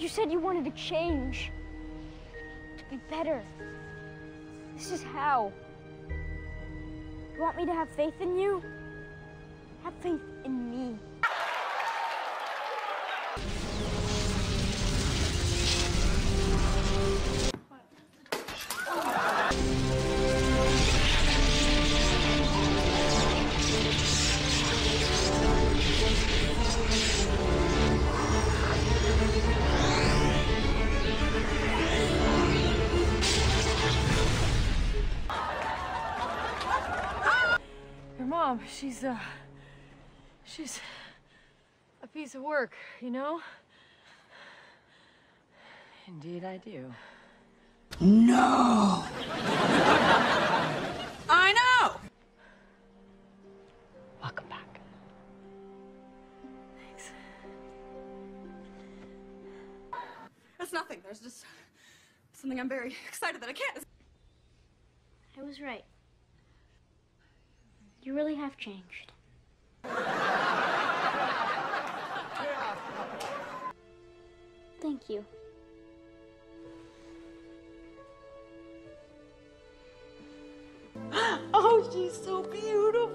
You said you wanted to change. To be better. This is how. You want me to have faith in you? Have faith in me. Your mom, she's a piece of work, you know? Indeed I do. No! I know! Welcome back. Thanks. That's nothing. There's just something I'm very excited that I can't. I was right. You really have changed. Thank you. Oh, she's so beautiful.